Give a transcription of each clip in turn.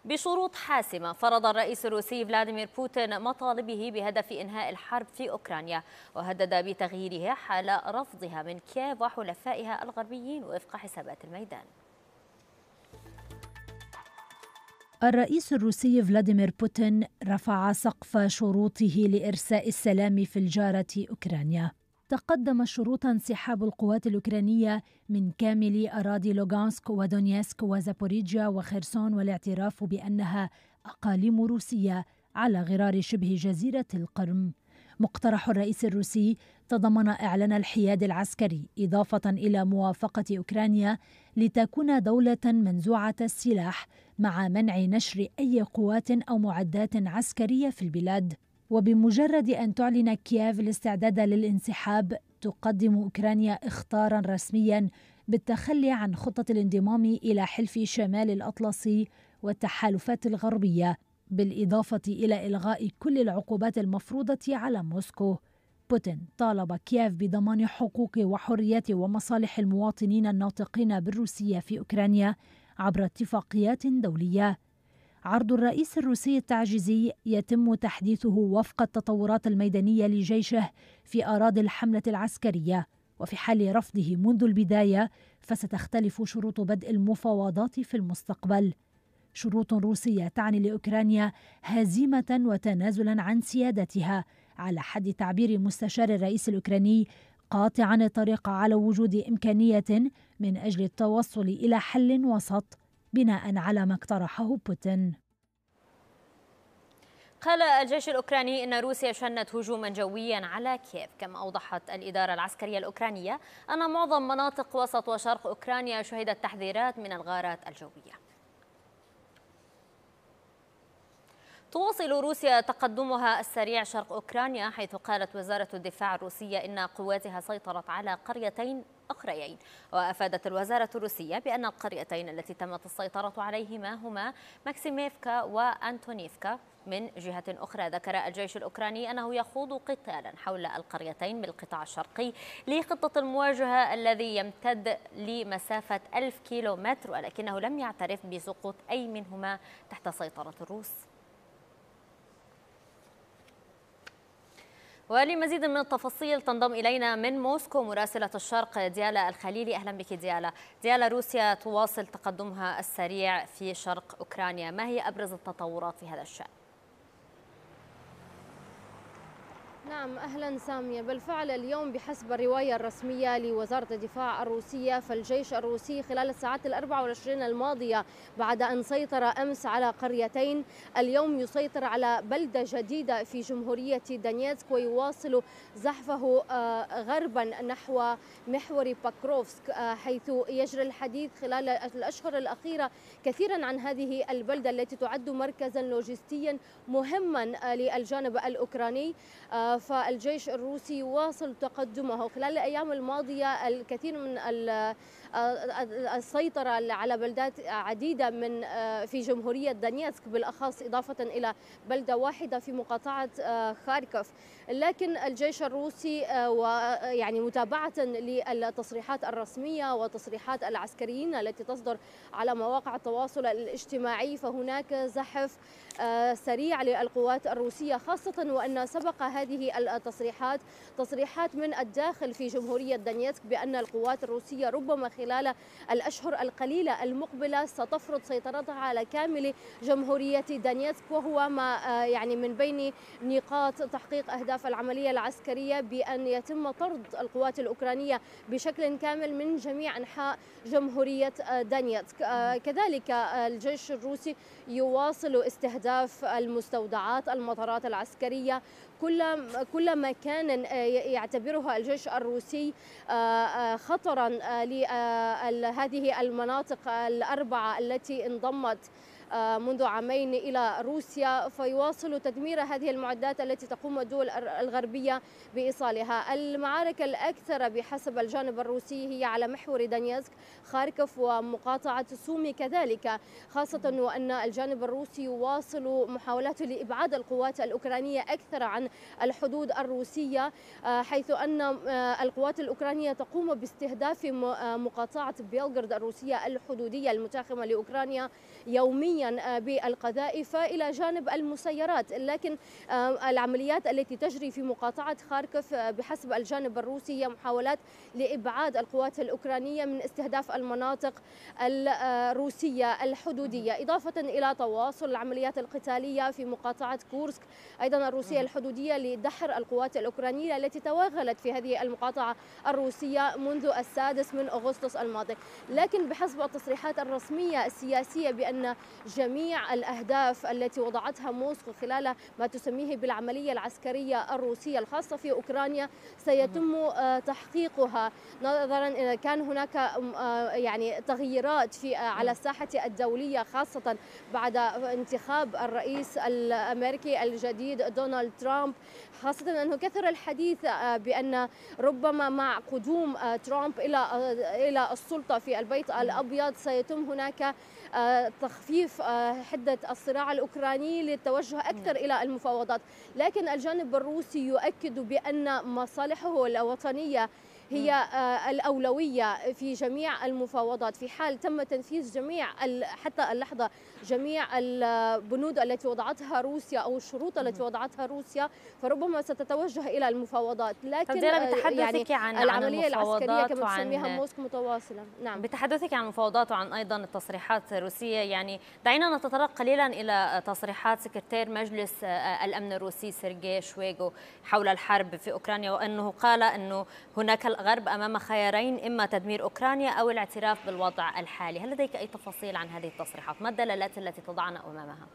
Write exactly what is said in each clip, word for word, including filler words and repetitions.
بشروط حاسمة فرض الرئيس الروسي فلاديمير بوتين مطالبه بهدف إنهاء الحرب في أوكرانيا، وهدد بتغييرها حال رفضها من كييف وحلفائها الغربيين وفق حسابات الميدان. الرئيس الروسي فلاديمير بوتين رفع سقف شروطه لإرساء السلام في الجارة أوكرانيا. تقدم شروط انسحاب القوات الأوكرانية من كامل أراضي لوغانسك ودونيسك وزابوريجيا وخيرسون، والاعتراف بأنها أقاليم روسية على غرار شبه جزيرة القرم. مقترح الرئيس الروسي تضمن إعلان الحياد العسكري، إضافة إلى موافقة أوكرانيا لتكون دولة منزوعة السلاح مع منع نشر أي قوات أو معدات عسكرية في البلاد. وبمجرد أن تعلن كييف الاستعداد للانسحاب، تقدم أوكرانيا إخطاراً رسمياً بالتخلي عن خطة الانضمام إلى حلف شمال الأطلسي والتحالفات الغربية، بالإضافة إلى إلغاء كل العقوبات المفروضة على موسكو. بوتين طالب كييف بضمان حقوق وحريات ومصالح المواطنين الناطقين بالروسية في أوكرانيا عبر اتفاقيات دولية. عرض الرئيس الروسي التعجيزي يتم تحديثه وفق التطورات الميدانية لجيشه في أراضي الحملة العسكرية، وفي حال رفضه منذ البداية فستختلف شروط بدء المفاوضات في المستقبل. شروط روسية تعني لأوكرانيا هزيمة وتنازلا عن سيادتها، على حد تعبير مستشار الرئيس الأوكراني، قاطعا الطريق على وجود إمكانية من أجل التوصل إلى حل وسط بناء على ما اقترحه بوتين. قال الجيش الأوكراني إن روسيا شنت هجوما جويا على كييف، كما أوضحت الإدارة العسكرية الأوكرانية أن معظم مناطق وسط وشرق أوكرانيا شهدت تحذيرات من الغارات الجوية. تواصل روسيا تقدمها السريع شرق أوكرانيا، حيث قالت وزارة الدفاع الروسية إن قواتها سيطرت على قريتين أخريين. وأفادت الوزارة الروسية بأن القريتين التي تمت السيطرة عليهما هما ماكسيميفكا وأنتونيفكا. من جهة أخرى ذكر الجيش الأوكراني أنه يخوض قتالا حول القريتين بالقطاع الشرقي لخطة المواجهة الذي يمتد لمسافة ألف كيلومتر، ولكنه لم يعترف بسقوط أي منهما تحت سيطرة الروس. ولمزيد من التفاصيل تنضم إلينا من موسكو مراسلة الشرق ديالا الخليلي. أهلا بك ديالا. ديالا، روسيا تواصل تقدمها السريع في شرق أوكرانيا، ما هي أبرز التطورات في هذا الشأن؟ نعم أهلا سامية، بالفعل اليوم بحسب الرواية الرسمية لوزارة الدفاع الروسية فالجيش الروسي خلال الساعات الأربع والعشرين الماضية بعد أن سيطر أمس على قريتين، اليوم يسيطر على بلدة جديدة في جمهورية دانيتسك ويواصل زحفه غربا نحو محور باكروفسك، حيث يجري الحديث خلال الأشهر الأخيرة كثيرا عن هذه البلدة التي تعد مركزا لوجستيا مهما للجانب الأوكراني. فالجيش الروسي يواصل تقدمه خلال الأيام الماضية، الكثير من السيطرة على بلدات عديدة من في جمهورية دانيتسك بالأخص، إضافة إلى بلدة واحدة في مقاطعة خاركوف. لكن الجيش الروسي ويعني متابعة للتصريحات الرسمية وتصريحات العسكريين التي تصدر على مواقع التواصل الاجتماعي، فهناك زحف سريع للقوات الروسية، خاصة وأن سبق هذه التصريحات تصريحات من الداخل في جمهورية دانيتسك بأن القوات الروسية ربما خلال الأشهر القليلة المقبلة ستفرض سيطرتها على كامل جمهورية دانيتسك، وهو ما يعني من بين نقاط تحقيق أهداف العملية العسكرية بأن يتم طرد القوات الأوكرانية بشكل كامل من جميع أنحاء جمهورية دانيتسك. كذلك الجيش الروسي يواصل استهداف المستودعات، المطارات العسكرية، كل كل مكان يعتبرها الجيش الروسي خطرا لهذه المناطق الأربعة التي انضمت منذ عامين إلى روسيا، فيواصل تدمير هذه المعدات التي تقوم الدول الغربية بإيصالها. المعارك الأكثر بحسب الجانب الروسي هي على محور دانيتسك، خاركوف ومقاطعة سومي كذلك، خاصة وأن الجانب الروسي يواصل محاولاته لإبعاد القوات الأوكرانية أكثر عن الحدود الروسية، حيث أن القوات الأوكرانية تقوم باستهداف مقاطعة بيلغراد الروسية الحدودية المتاخمة لأوكرانيا يوميا رسميا بالقذائف إلى جانب المسيرات، لكن العمليات التي تجري في مقاطعة خاركوف بحسب الجانب الروسي هي محاولات لإبعاد القوات الأوكرانية من استهداف المناطق الروسية الحدودية، إضافة إلى تواصل العمليات القتالية في مقاطعة كورسك أيضا الروسية الحدودية لدحر القوات الأوكرانية التي توغلت في هذه المقاطعة الروسية منذ السادس من أغسطس الماضي. لكن بحسب التصريحات الرسمية السياسية بأن جميع الأهداف التي وضعتها موسكو خلال ما تسميه بالعملية العسكرية الروسية الخاصة في أوكرانيا سيتم تحقيقها، نظرا إن كان هناك يعني تغييرات في على الساحة الدولية خاصة بعد انتخاب الرئيس الأمريكي الجديد دونالد ترامب، خاصة أنه كثر الحديث بأن ربما مع قدوم ترامب إلى إلى السلطة في البيت الأبيض سيتم هناك تخفيف حدة الصراع الأوكراني للتوجه أكثر إلى المفاوضات. لكن الجانب الروسي يؤكد بأن مصالحه الوطنية هي الأولوية في جميع المفاوضات، في حال تم تنفيذ جميع حتى اللحظة جميع البنود التي وضعتها روسيا أو الشروط التي وضعتها روسيا فربما ستتوجه إلى المفاوضات. لكن يعني عن العملية العسكرية كما تسميها موسكو متواصلة. نعم، بتحدثك عن المفاوضات وعن أيضا التصريحات الروسية، يعني دعينا نتطرق قليلا إلى تصريحات سكرتير مجلس الأمن الروسي سيرجي شويغو حول الحرب في أوكرانيا، وأنه قال أنه هناك الغرب أمام خيارين، إما تدمير أوكرانيا أو الاعتراف بالوضع الحالي. هل لديك أي تفاصيل عن هذه التصريحات؟ ما الدلالات التي تضعنا أمامها؟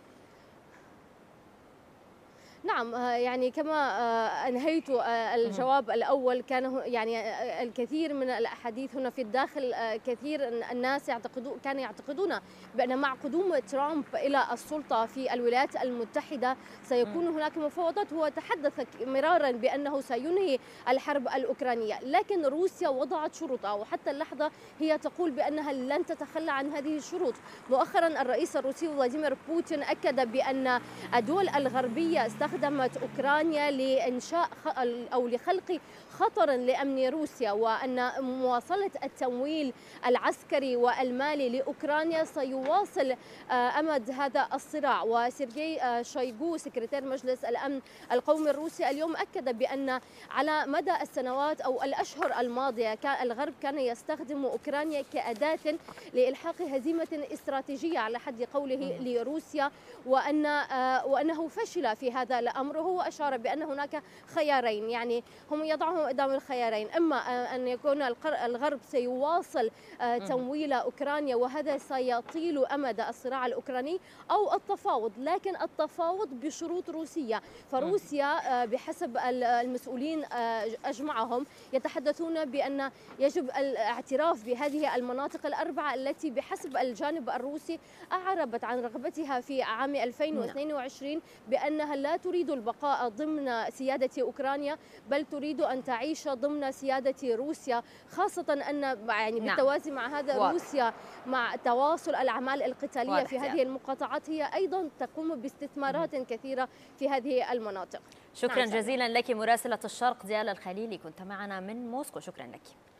نعم، يعني كما أنهيت الجواب الأول كان يعني الكثير من الأحاديث هنا في الداخل، كثير الناس يعتقدون كانوا يعتقدون بأن مع قدوم ترامب إلى السلطة في الولايات المتحدة سيكون هناك مفاوضات. هو تحدث مرارا بأنه سينهي الحرب الأوكرانية، لكن روسيا وضعت شروطها وحتى اللحظة هي تقول بأنها لن تتخلى عن هذه الشروط. مؤخرا الرئيس الروسي فلاديمير بوتين أكد بأن الدول الغربية استخدمت أوكرانيا لإنشاء أو لخلق خطر لأمن روسيا، وأن مواصلة التمويل العسكري والمالي لأوكرانيا سيواصل أمد هذا الصراع. وسيرجي شويغو سكرتير مجلس الأمن القومي الروسي اليوم أكد بأن على مدى السنوات أو الأشهر الماضية كان الغرب كان يستخدم أوكرانيا كأداة لإلحاق هزيمة استراتيجية على حد قوله لروسيا، وأن وأنه فشل في هذا الأمر. هو أشار بأن هناك خيارين، يعني هم يضعهم قدام الخيارين، إما أن يكون الغرب سيواصل تمويل أوكرانيا وهذا سيطيل أمد الصراع الأوكراني، أو التفاوض، لكن التفاوض بشروط روسية. فروسيا بحسب المسؤولين أجمعهم يتحدثون بأن يجب الاعتراف بهذه المناطق الأربعة التي بحسب الجانب الروسي أعربت عن رغبتها في عام ألفين واثنين وعشرين بأنها لا تريد البقاء ضمن سيادة أوكرانيا، بل تريد أن تعيش ضمن سيادة روسيا، خاصة أن يعني بالتوازي مع هذا واضح. روسيا مع تواصل الأعمال القتالية في هذه المقاطعات هي أيضا تقوم باستثمارات كثيرة في هذه المناطق. شكرا جزيلا لك مراسلة الشرق ديال الخليلي، كنت معنا من موسكو. شكرا لك.